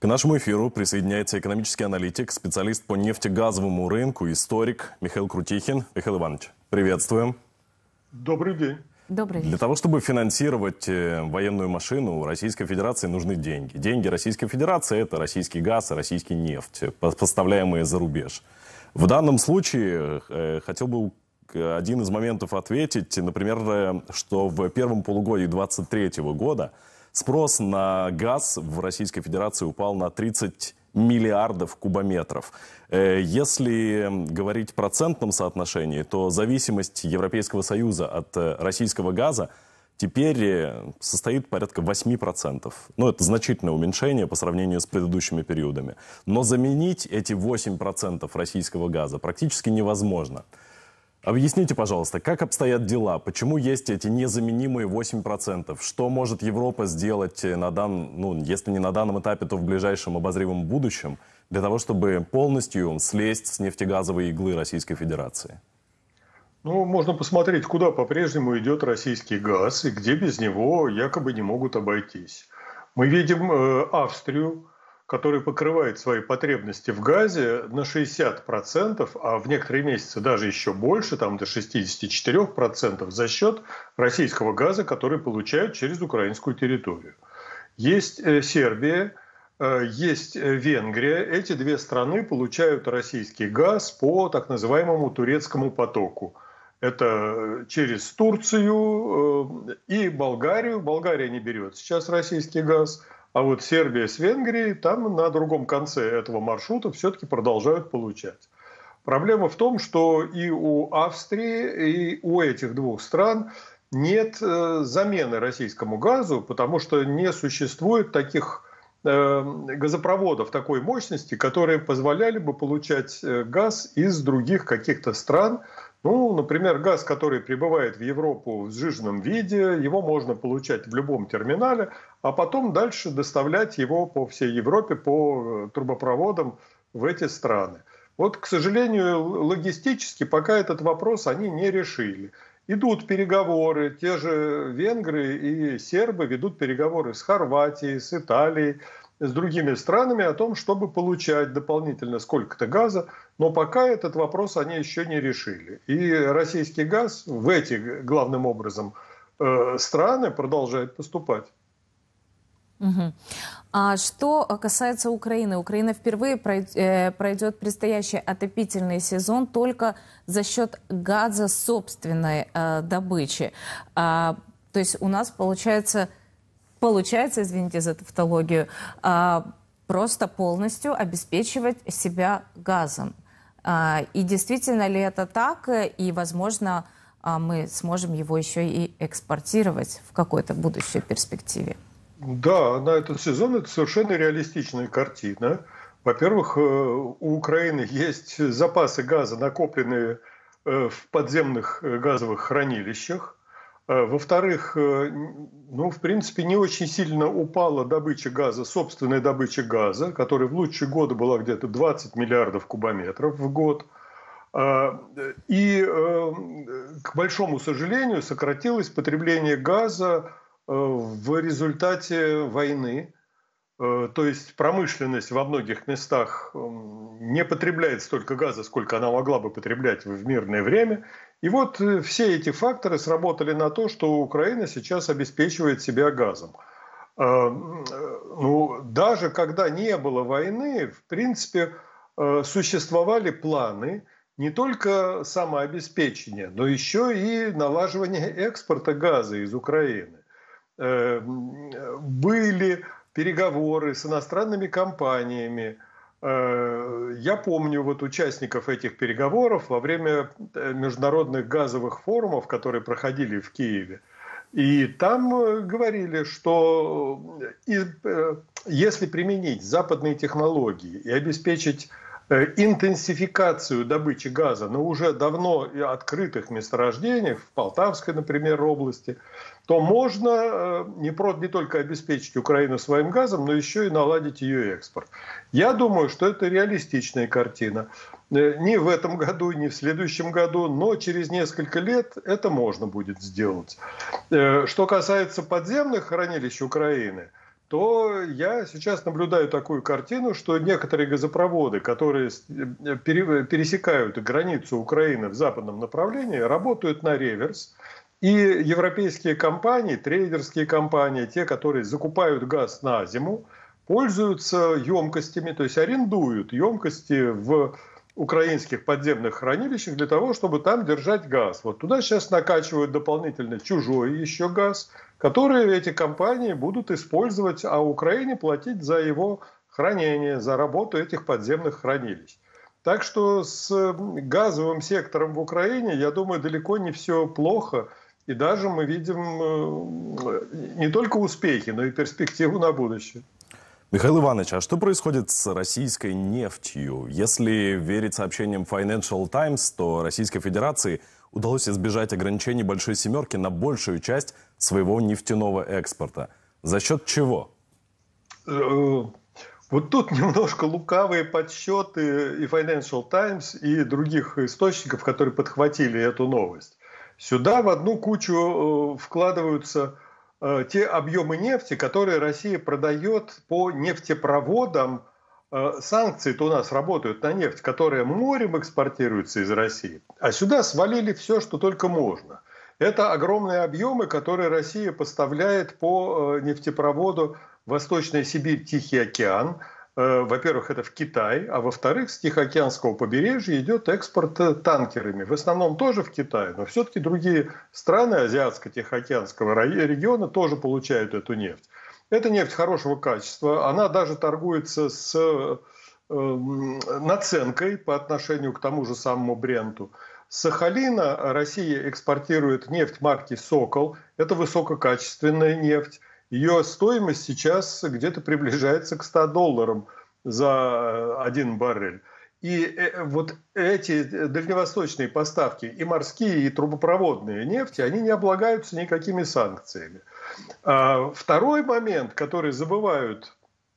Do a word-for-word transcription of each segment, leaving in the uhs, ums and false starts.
нашему эфиру присоединяется экономический аналитик, специалист по нефтегазовому рынку, историк Михаил Крутихин. Михаил Иванович, приветствуем. Добрый день. Добрый день. Для того, чтобы финансировать военную машину, Российской Федерации нужны деньги. Деньги Российской Федерации – это российский газ и российский нефть, поставляемые за рубеж. В данном случае э, хотел бы один из моментов ответить, например, что в первом полугодии две тысячи двадцать третьего года спрос на газ в Российской Федерации упал на тридцать миллиардов кубометров. Если говорить в процентном соотношении, то зависимость Европейского Союза от российского газа теперь состоит порядка восьми процентов. Ну, это значительное уменьшение по сравнению с предыдущими периодами. Но заменить эти восемь процентов российского газа практически невозможно. Объясните, пожалуйста, как обстоят дела? Почему есть эти незаменимые восемь процентов? Что может Европа сделать, на дан... ну, если не на данном этапе, то в ближайшем обозримом будущем, для того, чтобы полностью слезть с нефтегазовой иглы Российской Федерации? Ну, можно посмотреть, куда по-прежнему идет российский газ и где без него якобы не могут обойтись. Мы видим э, Австрию, который покрывает свои потребности в газе на шестьдесят процентов, а в некоторые месяцы даже еще больше, там до шестидесяти четырёх процентов, за счет российского газа, который получают через украинскую территорию. Есть э, Сербия, э, есть Венгрия. Эти две страны получают российский газ по так называемому турецкому потоку. Это через Турцию э, и Болгарию. Болгария не берет сейчас российский газ. А вот Сербия с Венгрией там на другом конце этого маршрута все-таки продолжают получать. Проблема в том, что и у Австрии, и у этих двух стран нет замены российскому газу, потому что не существует таких газопроводов такой мощности, которые позволяли бы получать газ из других каких-то стран. Ну, например, газ, который прибывает в Европу в сжиженном виде, его можно получать в любом терминале, а потом дальше доставлять его по всей Европе по трубопроводам в эти страны. Вот, к сожалению, логистически пока этот вопрос они не решили. Идут переговоры, те же венгры и сербы ведут переговоры с Хорватией, с Италией, с другими странами о том, чтобы получать дополнительно сколько-то газа, но пока этот вопрос они еще не решили. И российский газ в эти, главным образом, э, страны продолжает поступать. Угу. А что касается Украины? Украина впервые пройдет предстоящий отопительный сезон только за счет газа собственной э, добычи. А, то есть у нас получается... Получается, извините за тавтологию, просто полностью обеспечивать себя газом. И действительно ли это так? И, возможно, мы сможем его еще и экспортировать в какой-то будущей перспективе. Да, на этот сезон это совершенно реалистичная картина. Во-первых, у Украины есть запасы газа, накопленные в подземных газовых хранилищах. Во-вторых, ну, в принципе, не очень сильно упала добыча газа, собственная добыча газа, которая в лучшие годы была где-то двадцать миллиардов кубометров в год. И, к большому сожалению, сократилось потребление газа в результате войны. То есть промышленность во многих местах не потребляет столько газа, сколько она могла бы потреблять в мирное время. И вот все эти факторы сработали на то, что Украина сейчас обеспечивает себя газом. Ну, даже когда не было войны, в принципе, существовали планы не только самообеспечения, но еще и налаживания экспорта газа из Украины. Были переговоры с иностранными компаниями. Я помню вот участников этих переговоров во время международных газовых форумов, которые проходили в Киеве. И там говорили, что если применить западные технологии и обеспечить интенсификацию добычи газа на уже давно открытых месторождениях, в Полтавской, например, области, то можно не, не только обеспечить Украину своим газом, но еще и наладить ее экспорт. Я думаю, что это реалистичная картина. Не в этом году, не в следующем году, но через несколько лет это можно будет сделать. Что касается подземных хранилищ Украины, то я сейчас наблюдаю такую картину, что некоторые газопроводы, которые пересекают границу Украины в западном направлении, работают на реверс. И европейские компании, трейдерские компании, те, которые закупают газ на зиму, пользуются емкостями, то есть арендуют емкости в украинских подземных хранилищах для того, чтобы там держать газ. Вот туда сейчас накачивают дополнительно чужой еще газ, который эти компании будут использовать, а Украине платить за его хранение, за работу этих подземных хранилищ. Так что с газовым сектором в Украине, я думаю, далеко не все плохо. И даже мы видим не только успехи, но и перспективу на будущее. Михаил Иванович, а что происходит с российской нефтью? Если верить сообщениям Financial Times, то Российской Федерации удалось избежать ограничений Большой Семерки на большую часть своего нефтяного экспорта. За счет чего? Вот тут немножко лукавые подсчеты и Financial Times, и других источников, которые подхватили эту новость. Сюда в одну кучу вкладываются те объемы нефти, которые Россия продает по нефтепроводам. Санкции-то у нас работают на нефть, которая морем экспортируется из России. А сюда свалили все, что только можно. Это огромные объемы, которые Россия поставляет по нефтепроводу Восточная Сибирь, Тихий океан. Во-первых, это в Китай, а во-вторых, с Тихоокеанского побережья идет экспорт танкерами. В основном тоже в Китай, но все-таки другие страны Азиатско-Тихоокеанского региона тоже получают эту нефть. Это нефть хорошего качества, она даже торгуется с э, наценкой по отношению к тому же самому Бренту. С Сахалина Россия экспортирует нефть марки «Сокол». Это высококачественная нефть. Ее стоимость сейчас где-то приближается к ста долларам за один баррель. И вот эти дальневосточные поставки, и морские, и трубопроводные нефти, они не облагаются никакими санкциями. А второй момент, который забывают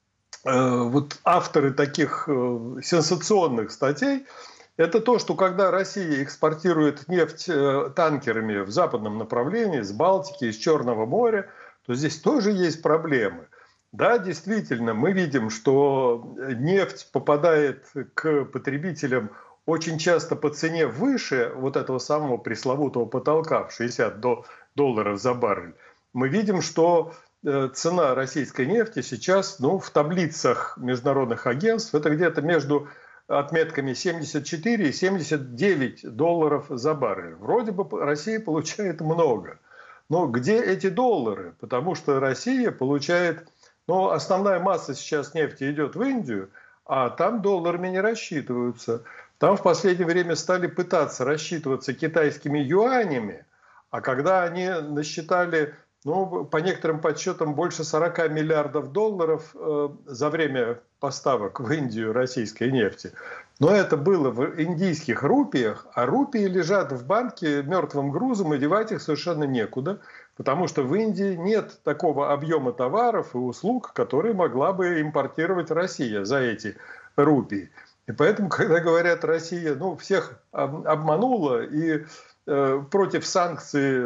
вот авторы таких сенсационных статей, это то, что когда Россия экспортирует нефть танкерами в западном направлении, с Балтики, из Черного моря, то здесь тоже есть проблемы. Да, действительно, мы видим, что нефть попадает к потребителям очень часто по цене выше вот этого самого пресловутого потолка в шестьдесят долларов за баррель. Мы видим, что цена российской нефти сейчас, ну, в таблицах международных агентств, это где-то между отметками семьдесят четыре и семьдесят девять долларов за баррель. Вроде бы Россия получает много. Но где эти доллары? Потому что Россия получает... Ну, основная масса сейчас нефти идет в Индию, а там долларами не рассчитываются. Там в последнее время стали пытаться рассчитываться китайскими юанями, а когда они насчитали, ну, по некоторым подсчетам, больше сорока миллиардов долларов э, за время поставок в Индию российской нефти. Но это было в индийских рупиях, а рупии лежат в банке мертвым грузом, и девать их совершенно некуда, потому что в Индии нет такого объема товаров и услуг, которые могла бы импортировать Россия за эти рупии. И поэтому, когда говорят, Россия, ну, всех обманула и э, против санкций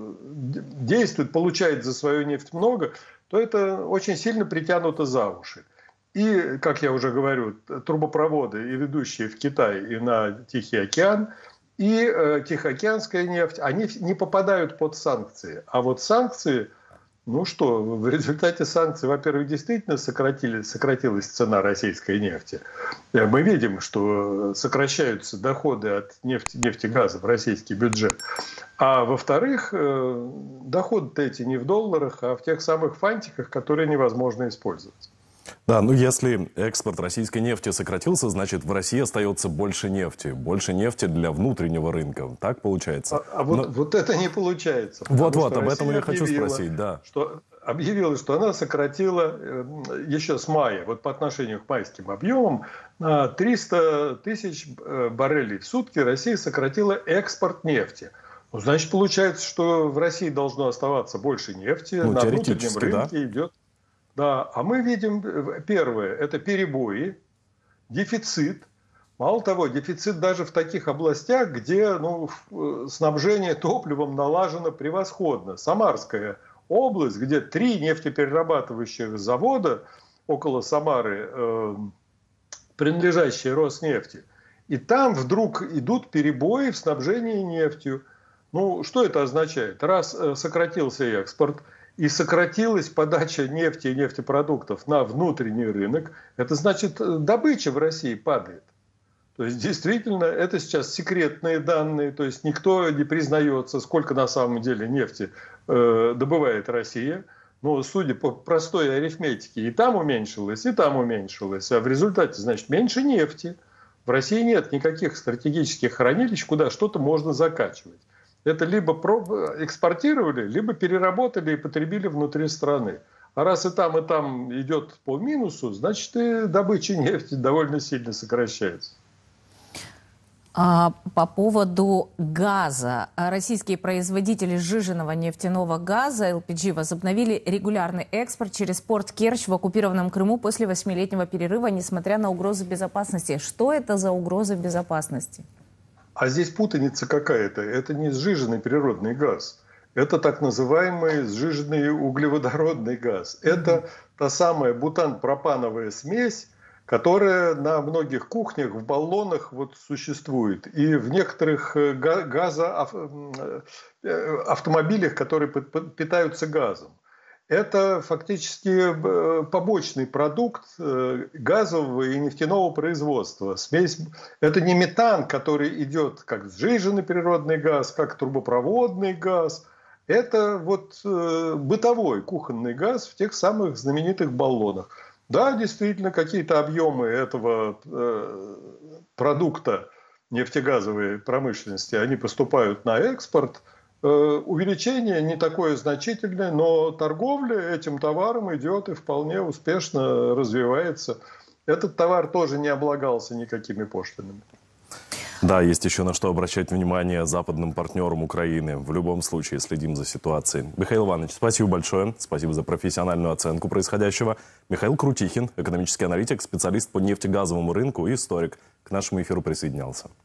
действует, получает за свою нефть много, то это очень сильно притянуто за уши. И, как я уже говорю, трубопроводы, и ведущие в Китай и на Тихий океан, и э, Тихоокеанская нефть, они не попадают под санкции. А вот санкции, ну что, в результате санкций, во-первых, действительно сократили, сократилась цена российской нефти. Мы видим, что сокращаются доходы от нефти, нефтегаза в российский бюджет. А во-вторых, э, доходы-то эти не в долларах, а в тех самых фантиках, которые невозможно использовать. Да, ну если экспорт российской нефти сократился, значит в России остается больше нефти. Больше нефти для внутреннего рынка. Так получается? А, а вот, Но... вот это не получается. Вот-вот, об этом я хочу спросить, да. Что, объявила, что она сократила э, еще с мая, вот по отношению к майским объемам, на триста тысяч баррелей в сутки Россия сократила экспорт нефти. Ну, значит, получается, что в России должно оставаться больше нефти, ну, на внутреннем рынке да. идет... Да, а мы видим, первое, это перебои, дефицит. Мало того, дефицит даже в таких областях, где ну, снабжение топливом налажено превосходно. Самарская область, где три нефтеперерабатывающих завода около Самары, э, принадлежащие Роснефти. И там вдруг идут перебои в снабжении нефтью. Ну, что это означает? Раз э, сократился экспорт и сократилась подача нефти и нефтепродуктов на внутренний рынок, это значит, добыча в России падает. То есть, действительно, это сейчас секретные данные, то есть никто не признается, сколько на самом деле нефти э, добывает Россия. Но, судя по простой арифметике, и там уменьшилось, и там уменьшилось. А в результате, значит, меньше нефти. В России нет никаких стратегических хранилищ, куда что-то можно закачивать. Это либо экспортировали, либо переработали и потребили внутри страны. А раз и там, и там идет по минусу, значит, и добыча нефти довольно сильно сокращается. А по поводу газа. Российские производители сжиженного нефтяного газа эл пи джи возобновили регулярный экспорт через порт Керчь в оккупированном Крыму после восьмилетнего перерыва, несмотря на угрозы безопасности. Что это за угрозы безопасности? А здесь путаница какая-то. Это не сжиженный природный газ. Это так называемый сжиженный углеводородный газ. Mm-hmm. Это та самая бутан-пропановая смесь, которая на многих кухнях в баллонах вот существует. И в некоторых газоавтомобилях, которые питаются газом. Это фактически побочный продукт газового и нефтяного производства. Смесь, это не метан, который идет как сжиженный природный газ, как трубопроводный газ. Это вот бытовой кухонный газ в тех самых знаменитых баллонах. Да, действительно, какие-то объемы этого э, продукта нефтегазовой промышленности, они поступают на экспорт. Э, увеличение не такое значительное, но торговля этим товаром идет и вполне успешно развивается. Этот товар тоже не облагался никакими пошлинами. Да, есть еще на что обращать внимание западным партнерам Украины. В любом случае следим за ситуацией. Михаил Иванович, спасибо большое. Спасибо за профессиональную оценку происходящего. Михаил Крутихин, экономический аналитик, специалист по нефтегазовому рынку и историк, к нашему эфиру присоединялся.